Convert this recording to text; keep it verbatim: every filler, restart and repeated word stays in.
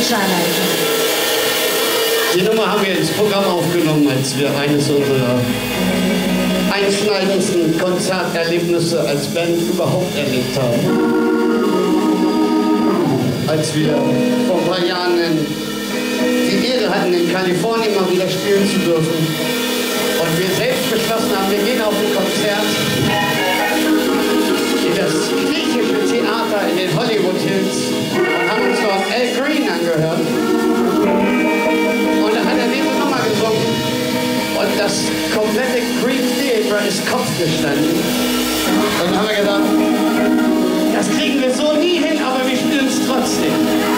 Scheinleiter. Die Nummer haben wir ins Programm aufgenommen, als wir eines unserer einschneidendsten Konzerterlebnisse als Band überhaupt erlebt haben. Als wir vor ein paar Jahren die Ehre hatten, in Kalifornien mal wieder spielen zu dürfen. Und wir selbst beschlossen haben, wir gehen auf ein Konzert in das griechische Theater in den Hollywood Hills und haben uns dort Al Green angehört. Und da hat er diese Nummer gesungen und das komplette Greek Theater ist Kopf gestanden. Und dann haben wir gedacht, das kriegen wir so nie hin, aber wir spielen es trotzdem.